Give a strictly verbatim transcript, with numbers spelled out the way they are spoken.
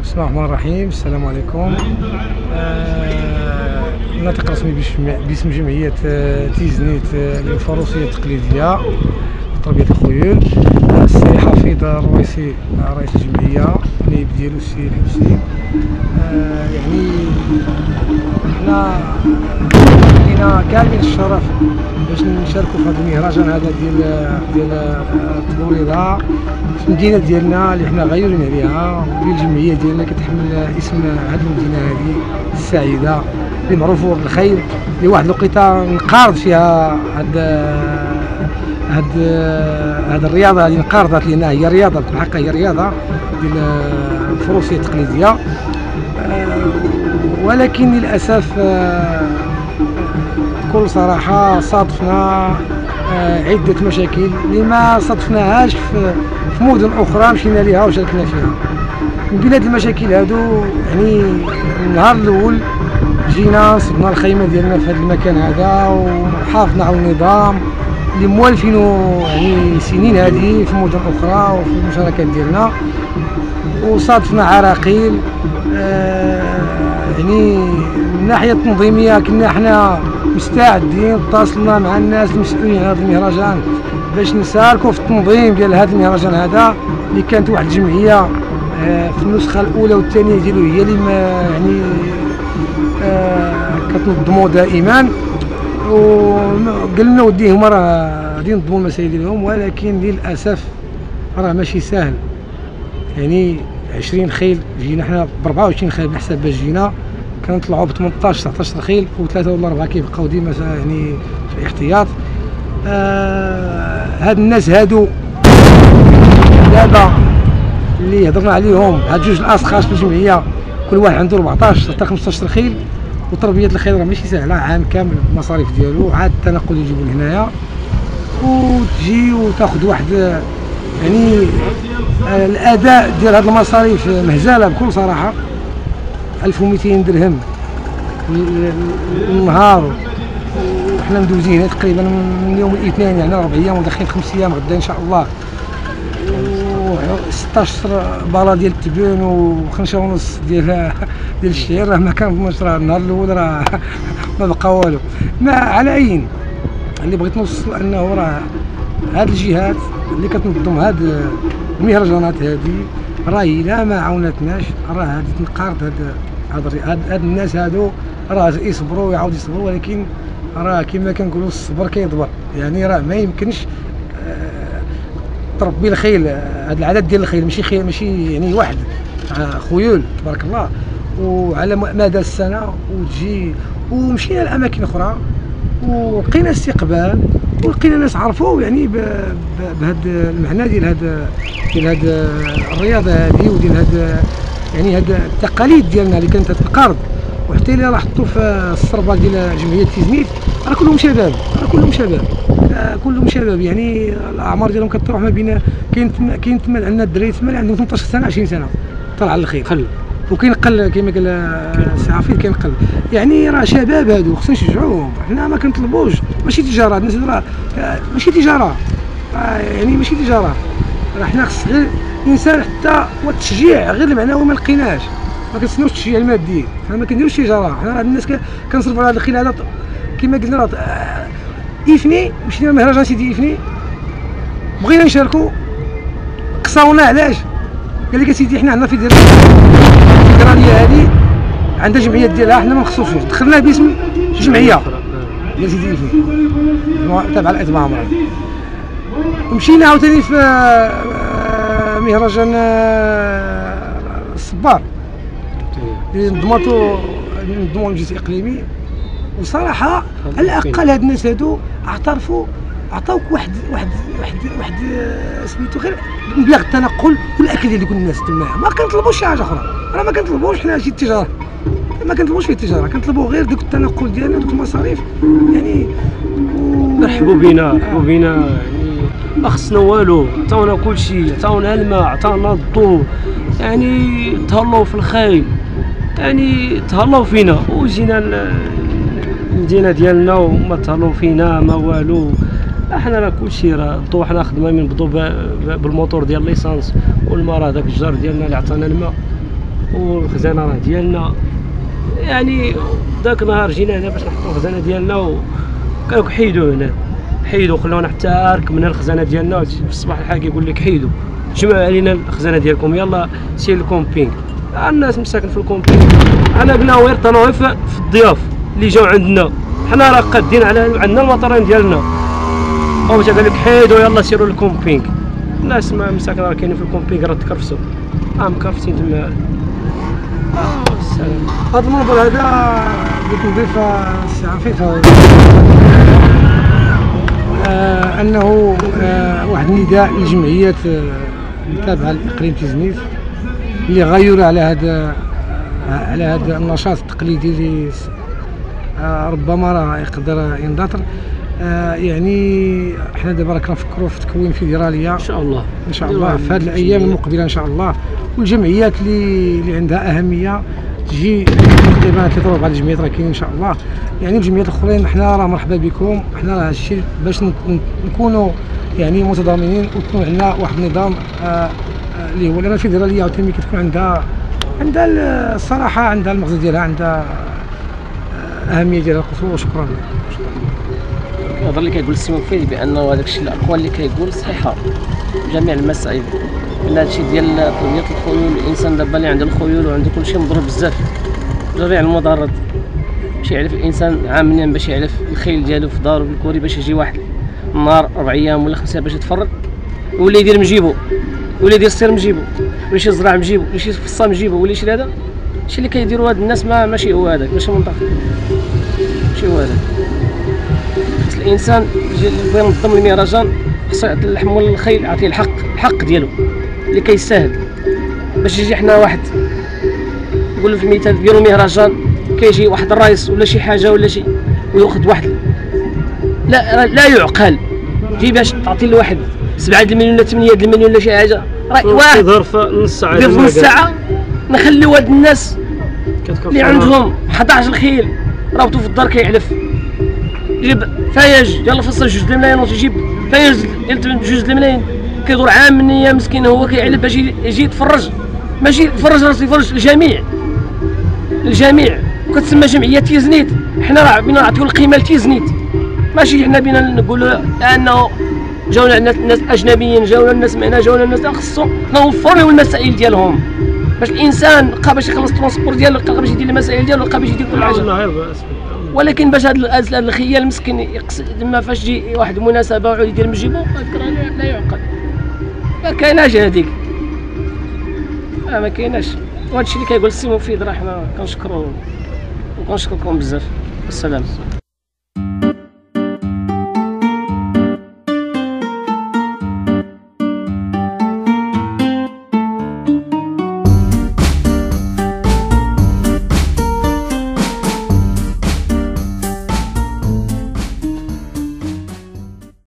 بسم الله الرحمن الرحيم. السلام عليكم. آه، الناطق الرسمي باسم جمعية آه، تيزنيت آه، للفروسية التقليدية وتربية الخيول. آه، السي حفيظ الرويسي آه، رئيس الجمعية، النائب ديالو السي الحسين. آه، يعني حنا لينا كامل الشرف باش نشاركوا في هذا المهرجان هذا ديال ديال التبوريضه في المدينه ديالنا اللي حنا غيورين عليها، واللي الجمعيه ديالنا كتحمل اسم هذه المدينه هذه السعيده اللي معروفه بالخير، اللي واحد الوقيته نقارض فيها هاد هاد هاد الرياضه اللي انقرضت لنا. هي رياضه بالحق، هي رياضه ديال الفروسيه التقليديه، ولكن للاسف بكل صراحه صادفنا عده مشاكل اللي ما صادفناهاش في مدن اخرى مشينا ليها وشاركنا فيها. من بين هاد المشاكل هادو، يعني النهار الاول جينا صبنا الخيمه ديالنا في هذا المكان هذا وحافظنا على النظام اللي موالفين يعني سنين هذه في مدن اخرى وفي المشاركات ديالنا، وصادفنا عراقيل. آه يعني من الناحيه التنظيميه كنا حنا مستعدين، اتصلنا مع الناس المسؤولين على هذا المهرجان باش نسالكوا في التنظيم ديال هذا المهرجان هذا، اللي كانت واحد الجمعيه آه في النسخه الاولى والثانيه ديالو هي اللي يعني آه كتنظموا دائما، وقال لنا وديهم راه غادي ينظموا المسائل ديالهم، ولكن للاسف راه ماشي ساهل. يعني عشرين خيل جينا حنا ب أربعة وعشرين خيل بالحساب باش جينا، كنطلعوا ب ثمنطاش تسعطاش خيل وثلاثه ولا اربعه كيبقاو ديما يعني في الاحتياط. آه هاد الناس هادو دابا اللي هضرنا عليهم، هاد جوج الاشخاص في الجمعيه كل واحد عنده أربعطاش حتى خمسطاش خيل، وتربيه الخيل راه ماشي سهله، عام كامل المصاريف ديالو، عاد التنقل يجيبو لهنايا وتجي وتاخذ واحد يعني آه الاداء ديال هاد المصاريف مهزله بكل صراحه. ألف ومئتين درهم النهار، وحنا مدوزين هنا تقريبا من يوم الاثنين، يعني اربع ايام وداخلين خمس ايام غدا ان شاء الله، و ستطاش بالا ديال التبن وخمسة ونص ديال ديال الشعير. راه ما كنظنش راه النهار الاول راه ما بقى والو. ما على عين اللي بغيت نوصل انه راه هاد الجهات اللي كتنظم هاد المهرجانات هادي راهي لا ما عاونتناش، راه هادي تنقارض هاد هاد هاد الناس هادو راه يصبروا ويعاودوا يصبروا، ولكن راه كما كنقولوا الصبر كيضبر. يعني راه ما يمكنش آه تربي الخيل هاد العدد ديال الخيل، ماشي خيل ماشي يعني واحد آه خيول تبارك الله، وعلى مدى السنه وتجي. ومشينا لاماكن اخرى ولقينا استقبال، ولقينا ناس عرفوا يعني بهذا المعنى ديال هذا ديال هذا الرياضه هذه وديال هذا يعني هذا التقاليد ديالنا اللي كانت تنقرض. وحتى اللي راه حطوا في الصربه ديال جمعيه تيزنيت راه كلهم شباب، راه كلهم شباب آه كلهم شباب، يعني الاعمار ديالهم كتروح ما بين كاين كاين تما عندنا الدراري تما اللي عندهم ثمنطاش سنه عشرين سنه طلع على الخير قل، وكاين قل كما قال السي حفيظ كاين قل. يعني راه شباب هادو خصنا نشجعوهم. حنا ما كنطلبوش ماشي تجاره، الناس راه ماشي تجاره آه يعني ماشي تجاره، راه حنا خص غير الانسان حتى والتشجيع غير المعنوي ما لقيناش، ما كنستناوش التشجيع المادي، حنا ما كنديروش تجاره. حنا الناس كنصرفوا على هذا الخيل هذا كما قلنا راه ايفني. مشينا لمهرجان سيدي ايفني بغينا نشاركوا، قصاونا علاش؟ قال لك سيدي حنا عندنا فيدراليه هذه عندها جمعيه ديالها، حنا ما نخصوش دخلناها باسم جمعيه ديال سيدي ايفني تابعه للاطباء عمران. ومشينا عاوتاني في مهرجان الصبار اللي نظماتو نظمو المجلس الاقليمي، وصراحه على الاقل هاد الناس هادو اعترفوا، عطاوك واحد واحد واحد واحد سميتو غير مبلغ التنقل والاكل ديال كل الناس تما. ما كنطلبوش شي حاجه اخرى، راه ما كنطلبوش حنا شي تجاره، ما كنطلبوش فيه التجاره، كنطلبوا غير دوك التنقل ديالنا دوك المصاريف يعني. رحبوا بينا رحبوا بينا يعني ما خصنا والو، عطاونا كلشي، عطاونا الماء، عطاونا الضوء، يعني تهلاو في الخيل، يعني تهلاو فينا. وجينا المدينه ديالنا وما تهلاو فينا ما والو. احنا راه كلشي راه الضوء حنا خدامين بضو بالموتور ديال ليسانس، والماء راه داك الجار ديالنا اللي عطانا الماء، والخزانه راه ديالنا. يعني ذاك النهار جينا هنا باش نحطوا الخزانه ديالنا وكانوا كيحيدوا هنا، حيدوا خلونا حتى ركبنا الخزانه ديالنا. في الصباح الحال كيقول لك حيدوا جمعوا علينا الخزانه ديالكم، يلا سير الكومبينغ. الناس مساكن في الكومبينغ، انا قلنا غير طلعوا في الضياف اللي جاو عندنا، حنا راه قادين على عندنا المطرين ديالنا. هو جا قال لك حيدوا يلا سيروا للكومبينغ. الناس ما مساكن راه كاينين في الكومبينغ راه تكرفسوا، اه مكرفسين تما. اه السلام. هذا المنبر هذا بغيت نضيف السي عفيف آه انه آه واحد النداء للجمعيات التابعه لاقليم تيزنيت اللي غيروا على هذا على هذا النشاط التقليدي اللي آه ربما راه يقدر يندثر. آه يعني حنا دابا راه كنفكروا في تكوين فيدراليه ان شاء الله ان شاء الله في هذه الايام المقبله ان شاء الله. والجمعيات اللي اللي عندها اهميه تجي تقريبا ثلاث ربع الجمعيات راه كاينين ان شاء الله. يعني الجمعيات الاخرين حنا راه مرحبا بكم، حنا راه هادشي باش نكونوا يعني متضامنين ويكون عندنا واحد النظام آه اللي هو لان الفيدراليه عاوتاني كتكون عندها عندها الصراحه عندها المغزى ديالها، عندها اهميه ديالها. وشكرا. الهضره اللي كيقول السي مفيد بانه هذاك الشيء الاقوال اللي كيقول صحيحه جميع المسائل، ان هذا الشيء ديال تربيه الخيول. الانسان دابا اللي عنده الخيول وعنده كل شيء مضروب بزاف جميع المضارات، باش يعرف الانسان عام منين باش يعرف الخيل ديالو في دارو بالكوري، باش يجي واحد النهار اربع ايام ولا خمسه باش يتفرج ولا يدير مجيبو ولا يدير السير مجيبو ولا شي زرع مجيبو ولا شي فصه مجيبو ولا شي هذا الشيء اللي كيديروا هاد الناس. ما ماشي هو هذاك، ماشي منطق، ماشي هو هذاك. الانسان بغى ينظم المهرجان خصو يعطي اللحم والخيل، يعطيه الحق الحق ديالو اللي كيستاهل. باش يجي حنا واحد نقول له في المثال ديالو مهرجان كيجي واحد الرئيس ولا شي حاجه ولا شي وياخذ واحد، لا لا يعقل. جي باش تعطي لواحد سبعة المليون ولا ثمانية المليون ولا شي حاجه، راه واحد ظرف نص ساعه في نص ساعه نخليو هاد الناس اللي عندهم احد عشر خيل رابطو في الدار كيعلف، يجيب فايج يلا فصل جوج الملايين وتجيب فايج ديال جوج الملايين كيدور عام من ايام مسكين هو كيعلف باش يجي يتفرج. ماشي يتفرج راسو يفرج الجميع الجميع. وكتسمى جمعيه تيزنيت، حنا راه بينا نعطيو القيمه لتيزنيت، ماشي حنا بينا نقولوا انه جاونا الناس اجنبيين جاونا الناس معنا جاونا الناس. خصو نوفر لهم المسائل ديالهم باش الانسان بقى باش يخلص الترونسبور ديالو، بقى باش يدير المسائل ديالو، بقى باش يدير كل حاجه. ولكن باش هذا الخيال المسكين يقصد تما فاش تجي واحد المناسبه ويعود يدير من جيبو لا يعقل. ما كايناش هذيك، ما كايناش. وهذا الشيء اللي كيقول السي مفيد راه حنا كنشكرو وكنشكركم بزاف. السلام.